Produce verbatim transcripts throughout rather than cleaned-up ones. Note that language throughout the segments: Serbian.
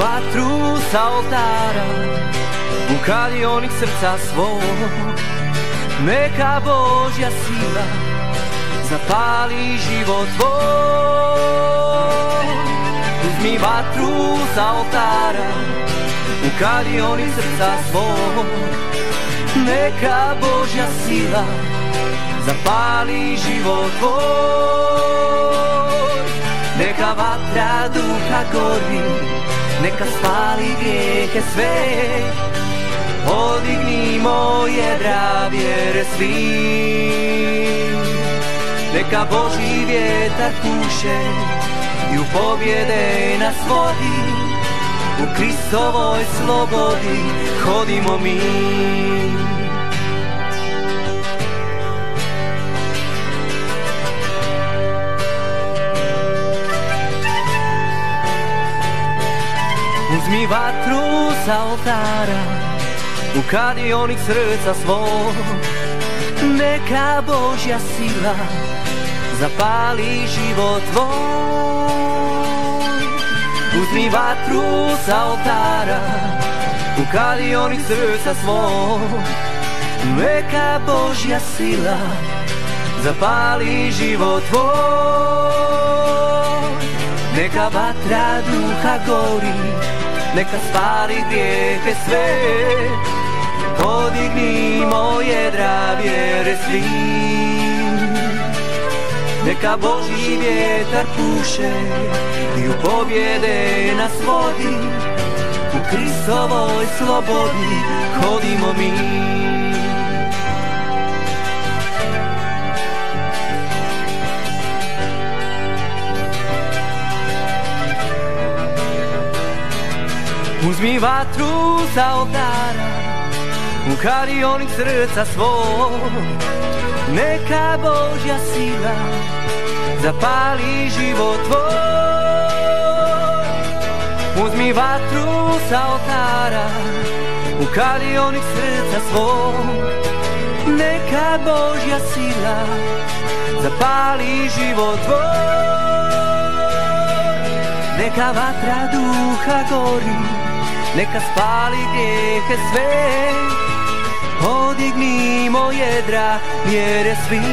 vatru sa oltara u kalionik srca svog. Neka Božja sila zapali život tvoj. Uzmi vatru sa oltara u kalionik srca svog. Neka Božja sila zapali život tvoj. Neka vatra duha gori, neka spali grijehe sve. Podignimo jedra vjere svi. Neka Božji vjetar puše i u pobjede nas vodi. U Kristovoj slobodi hodimo mi. Uzmi vatru sa oltara u kadionik srca svog. Neka Božja sila zapali život tvoj. Uzmi vatru sa oltara u kalionik srca svog. Neka Božja sila zapali život tvoj. Neka vatra duha gori, neka spali grijehe sve. Podignimo jedra vjere svi. Neka Božji vjetar puše i u pobjede nas vodi. U Kristovoj slobodi hodimo mi. Uzmi vatru sa oltara u kalionik srca svog. Neka Božja sila zapali život tvoj. Uzmi vatru sa oltara u kalionik srca svog. Neka Božja sila zapali život tvoj. Neka vatra duha gori, neka spali grijehe sve. Podignimo jedra vjere svi.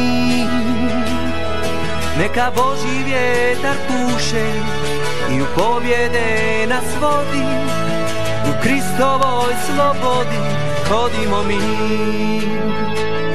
Neka Božji vjetar puše i u pobjede nas vodi. U Kristovoj slobodi hodimo mi.